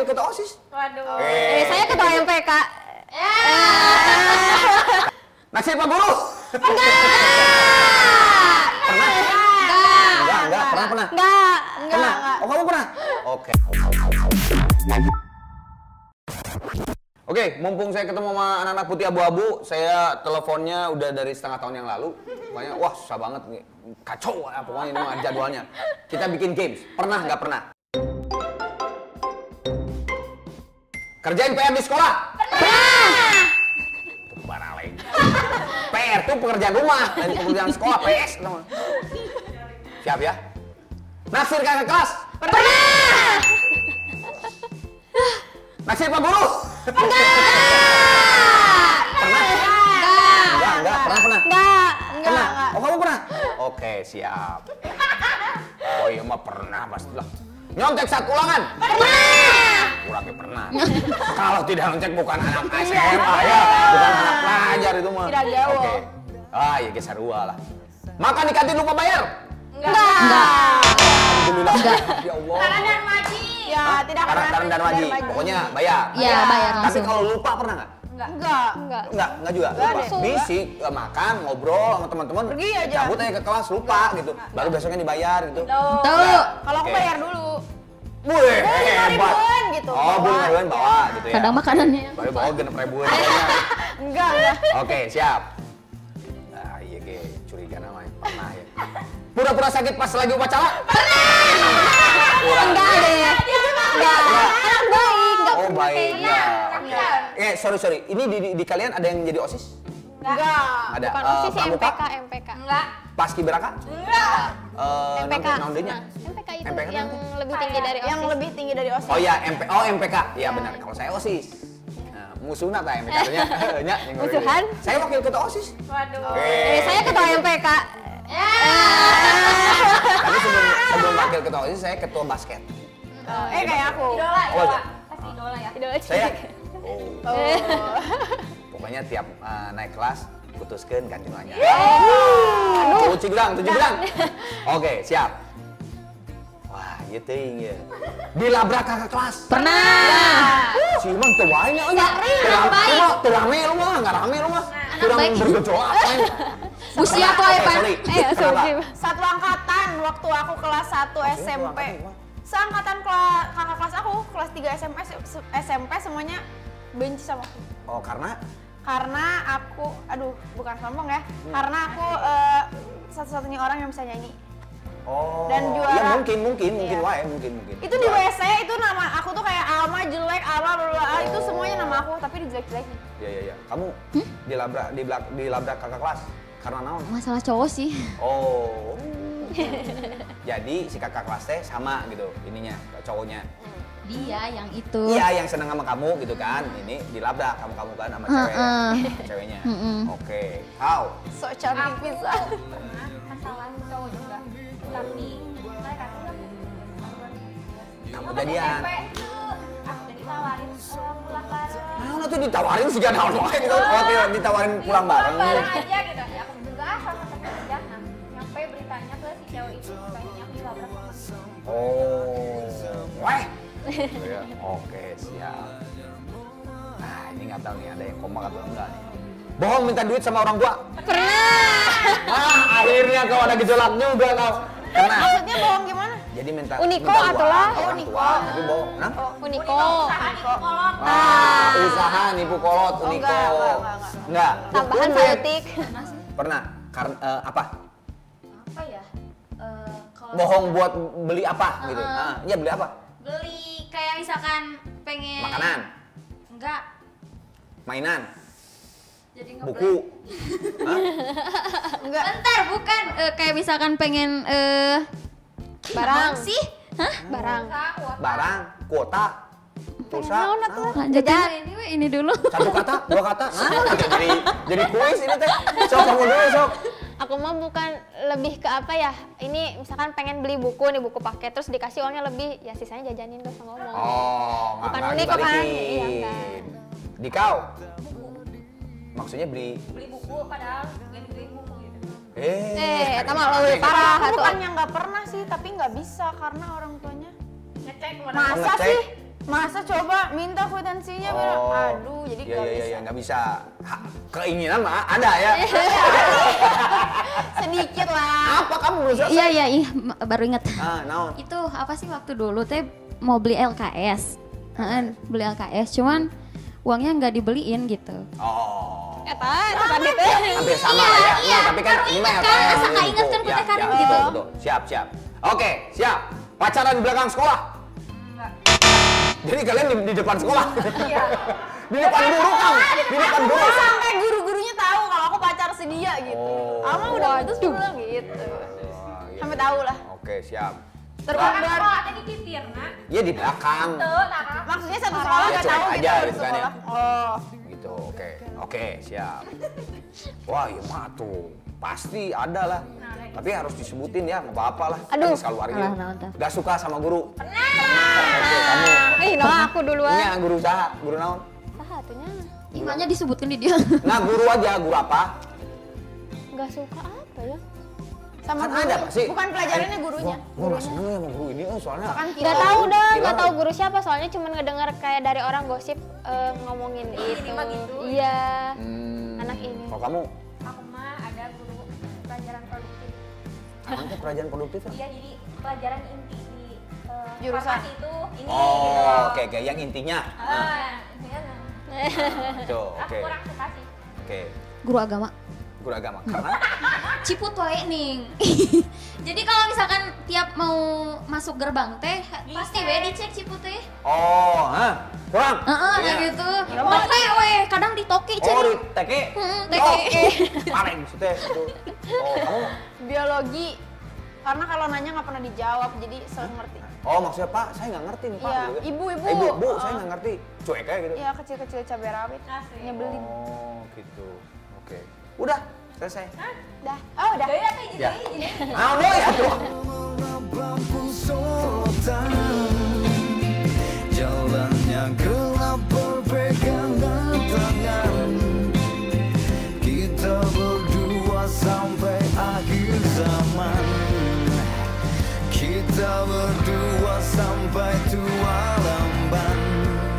wakil ketua OSIS. Waduh. Saya ketua MPK. Naksir Pak Guru? Enggak. Pernah? Enggak. Pernah? Enggak. Pernah? Oh, kamu pernah? Oke. Oke, mumpung saya ketemu sama anak-anak putih abu-abu, saya teleponnya udah dari setengah tahun yang lalu. Pokoknya, wah susah banget nih. Kacau ya, pokoknya ini mah jadwalnya. Kita bikin games. Pernah nggak pernah? Kerjain PR di sekolah? Pernah. Baraleng. PR tuh pekerjaan rumah dan pekerjaan sekolah PS. Siap ya? Naksir kakak kelas? Pernah. Naksir Pak Guru? Enggak. Pernah? Enggak. Pernah? Pernah? Oh, kamu pernah? Oke, siap. Oh iya mah pernah pastilah. Nyontek saat ulangan? Pernah. Kurangnya pernah. Kalau tidak nyontek bukan anak SMA ya, bukan anak pelajar itu mah. Tidak jauh. Oke. Ah, ya geser dua lah. Makan di kantin lupa bayar? Enggak. Alhamdulillah. Ya Allah. Karena dan wajib. Ya, tidak Karena dan wajib. Pokoknya bayar. Iya, bayar Tapi langsung. kalau lupa pernah nggak? Enggak. Enggak juga. Lupa. Bisik, makan, ngobrol sama teman-teman. Pergi aja. Cabut aja ke kelas, lupa gitu. Baru besoknya dibayar gitu. Tuh. Kalau aku Oke. bayar dulu. Wih, hebat. Ribuan gitu. Oh, bulan ribuan bawa gitu ya. Kadang makanannya. Baru bawa genep ribuan. Enggak. Oke, siap. Nah, iya ge, curiga namanya. Pernah ya. Pura-pura sakit pas lagi upacara? Enggak deh. Enggak. Anak baik. Enggak Oh, pernah baik. kayak gitu. Enggak. Sorry. Ini di kalian ada yang jadi OSIS? Enggak. Ada. Bukan OSIS ya, Pramuka? MPK. Enggak. Paskibraka? Enggak. MPK. Naundenya? MPK itu MPK yang nanti? lebih tinggi dari OSIS. Yang lebih tinggi dari OSIS. Oh iya, MPK. Iya benar. Kalau saya OSIS. Nah, musuhna tah MPK-nya. Nya. Musuhan? Saya wakil ketua OSIS. Waduh. Saya ketua MPK. Tapi sebelum wakil ketua OSIS, saya ketua basket. Kayak aku. Idola. Pasti idola ya. Saya? Oh. Oh. Pokoknya tiap naik kelas, putuskeun kan jumlahnya. Tujuh bilang. Oke, siap. Wah, ieu teuing ya. Dilabrak kakak kelas. Pernah. Si Iman teu wae nya euy. Teu rame lu mah, enggak rame lu mah. Kurang baik. bergejolak. Usia kok ya, Pak? Kenapa? Satu angkatan waktu aku kelas 1 SMP. Seangkatan kakak kelas aku, kelas 3 SMP semuanya benci sama aku. Oh, karena aku, bukan sombong ya. Karena aku satu-satunya orang yang bisa nyanyi. Oh. Dan juara. Ya mungkin Iya. wae, mungkin. Itu di WC itu nama aku tuh kayak Alma jelek, itu semuanya nama aku, tapi dijelek-jelekin. Iya. Kamu dilabrak kakak kelas karena naon? Masalah cowok sih. Oh. Jadi si kakak kelas teh sama gitu ininya, cowoknya. Dia yang itu. Iya, yang seneng sama kamu gitu kan. Ini dilabrak kamu kan sama cewek. Ceweknya. Oke. Kau? So cantik bisa. Pernah masalah cowok juga, tapi mereka tuh Kamu jadian. aku udah ditawarin pulang bareng. Nah, tuh ditawarin sih gak naon wae gitu. Oh, ditawarin pulang bareng. Bareng aja gitu. Ya aku juga sama kerja. Nah, nyampe beritanya ke si cewek itu kayaknya aku dilabrak sama dia. Oh. Weh. Ya, oke, siap. Nah, ini nggak tahu nih ada yang kompak atau enggak nih. Bohong minta duit sama orang tua? Pernah. Akhirnya kau ada gejolak juga kau. Kena. Maksudnya bohong gimana? Jadi minta Uniko uang atulah. ke orang tua, tapi bohong. Nah? Uniko. Usaha nipu kolot, Uniko. Enggak. Tambahan Tumben. saeutik. Pernah? Karena apa? Apa ya? Kalau Bohong buat beli apa gitu? Iya beli apa? beli kayak misalkan pengen Makanan, enggak mainan, jadi buku. Hah? Enggak. bentar bukan kayak misalkan pengen Barang. sih Barang. Barang, kuota, pulsa. Lanjutin ini dulu. Satu kata, dua kata. Nah, jadi kuis ini teh. Sok kamu dulu, sok. Aku mah bukan lebih ke apa ya, ini misalkan pengen beli buku nih, buku paket, terus dikasih uangnya lebih, ya sisanya jajanin, gak usah ngomong. Oh, Bukan nggak unik kok kan? dibalikin. Iya, enggak. Di kau? Maksudnya beli? beli buku padahal gak beli buku gitu. Eta mah lebih parah Aku atuh. bukannya nggak pernah sih, tapi nggak bisa karena orang tuanya. Ngecek Masa Ngecek. sih? Masa coba minta kwitansinya, aduh, jadi nggak bisa. Iya, nggak bisa. Keinginan mah ada ya. Sedikit lah. Apa kamu belum selesai? Iya, baru inget. Naon? Itu apa sih waktu dulu teh mau beli LKS. Beli LKS, cuman uangnya nggak dibeliin gitu. Oh. Eta tadi teh. Hampir sama lah ya. Nah, tapi kan ini mah kan, LKS asa nggak info. inget kan kita Karin ya, gitu. Betul. Siap. Oke, siap. Pacaran di belakang sekolah? Jadi kalian di depan sekolah? Iya. Di depan guru kan? Di depan guru. Sampai guru-gurunya tahu kalau aku pacar si dia gitu. Oh. Ama udah putus belum gitu. Sampai tahu lah. Oke, siap. Terbang Kan dari sekolah tadi titir, nak. Iya di belakang. Tuh, nah. maksudnya satu sekolah Ya, nggak cuek tahu gitu aja di gitu kan ya. sekolah. Oh. Gitu, oke, siap. Wah, iya mah tuh. Pasti ada lah. Tapi harus disebutin ya, nggak apa-apa lah. Aduh. Kan keluarga. Alah, naon teh. Gak suka sama guru. Oke, kamu. No aku duluan. Ini guru saha? Guru naon? Saha atunya? Imanya disebutkan di dia. Nah, guru aja, guru apa? Enggak suka apa ya? Sama Kan guru. ada pasti. Bukan pelajarannya gurunya. Gua nggak seneng ya sama guru ini, soalnya. Kan Nggak tahu dah, Gila. nggak tahu guru siapa soalnya cuma ngedengar kayak dari orang gosip ngomongin itu. mah gitu. Iya. Hmm. Anak ini. Kalau kamu, Aku mah ada guru pelajaran produktif. apa pelajaran produktif? Iya, jadi pelajaran inti di Jurusan. farmasi itu ini gitu loh. Oh, oke, yang intinya. Intinya nah. Itu, Aku oke. kurang suka sih. Oke, Guru agama. guru agama. Karena Ciput wae ning. Jadi kalau misalkan tiap mau masuk gerbang teh pasti we dicek ciput teh. oh, kurang. Heeh, Iya. kayak gitu. Tapi we kadang ditoki Oh, cari. di teke. teke. Paling teh itu. Oh, kamu. biologi. Karena kalau nanya nggak pernah dijawab, jadi selalu ngerti. Oh, maksudnya Pak, saya nggak ngerti nih Pak. Iya, gitu kan. ibu-ibu. Ibu, Oh. saya nggak ngerti. Cuek aja gitu. Iya, kecil-kecil cabai rawit. Asli. Nyebelin. Oh, gitu. Oke. Udah, selesai. Dah. Oh, udah. Jadi apa Ya. jadi? Ah, udah ya tuh. Jalannya gelap.